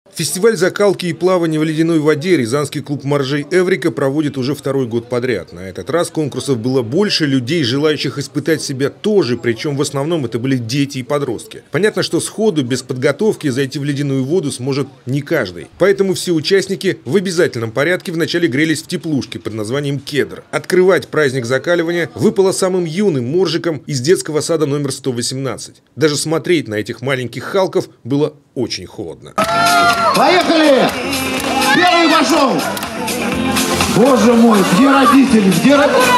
Фестиваль закалки и плавания в ледяной воде рязанский клуб моржей «Эврика» проводит уже второй год подряд. На этот раз конкурсов было больше, людей, желающих испытать себя, тоже, причем в основном это были дети и подростки. Понятно, что сходу, без подготовки, зайти в ледяную воду сможет не каждый. Поэтому все участники в обязательном порядке вначале грелись в теплушке под названием «Кедр». Открывать праздник закаливания выпало самым юным моржикам из детского сада номер 118. Даже смотреть на этих маленьких халков было очень холодно. Поехали! Первый пошел! Боже мой, где родители? Где родители?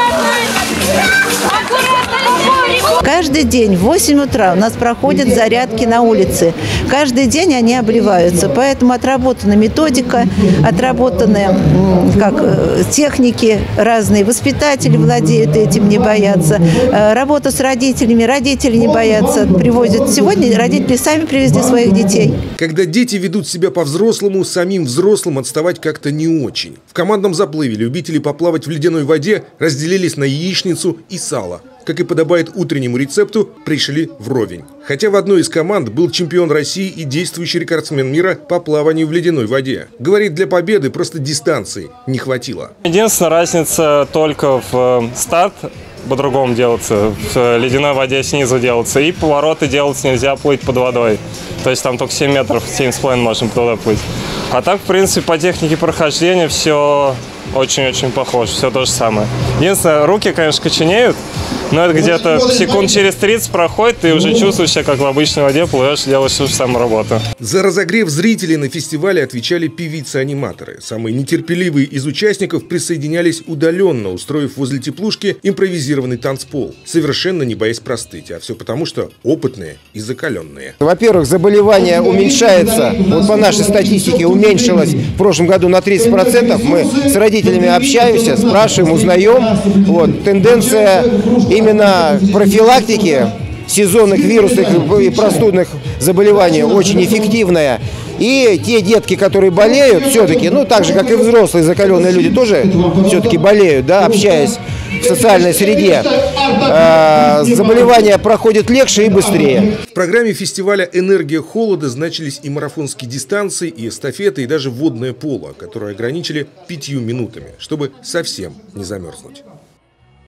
Каждый день в 8 утра у нас проходят зарядки на улице. Каждый день они обливаются. Поэтому отработана методика, отработаны техники разные. Воспитатели владеют этим, не боятся. Работа с родителями. Родители не боятся. Привозят. Сегодня родители сами привезли своих детей. Когда дети ведут себя по-взрослому, самим взрослым отставать как-то не очень. В командном заплыве любители поплавать в ледяной воде разделились на яичницу и сало. Как и подобает утреннему рецепту, пришли вровень. Хотя в одной из команд был чемпион России и действующий рекордсмен мира по плаванию в ледяной воде. Говорит, для победы просто дистанции не хватило. Единственная разница только в старт по-другому делается, в ледяной воде снизу делается, и повороты делать нельзя плыть под водой. То есть там только 7 метров, 7,5 можем туда плыть. А так, в принципе, по технике прохождения все очень-очень похоже, все то же самое. Единственное, руки, конечно, коченеют, но это где-то секунд через 30 проходит, ты уже чувствуешь себя, как в обычной воде плывешь, делаешь ту же самую работу. За разогрев зрителей на фестивале отвечали певицы-аниматоры. Самые нетерпеливые из участников присоединялись удаленно, устроив возле теплушки импровизированный танцпол, совершенно не боясь простыть, а все потому, что опытные и закаленные. Во-первых, заболевание уменьшается, вот по нашей статистике уменьшилось в прошлом году на 30%. Мы с родителями общаемся, спрашиваем, узнаем. Вот, тенденция именно профилактики сезонных вирусных и простудных заболеваний очень эффективная. И те детки, которые болеют, все-таки, ну так же, как и взрослые закаленные люди, тоже все-таки болеют, да, общаясь в социальной среде, заболевания проходят легче и быстрее. В программе фестиваля «Энергия холода» значились и марафонские дистанции, и эстафеты, и даже водное поло, которые ограничили 5 минутами, чтобы совсем не замерзнуть.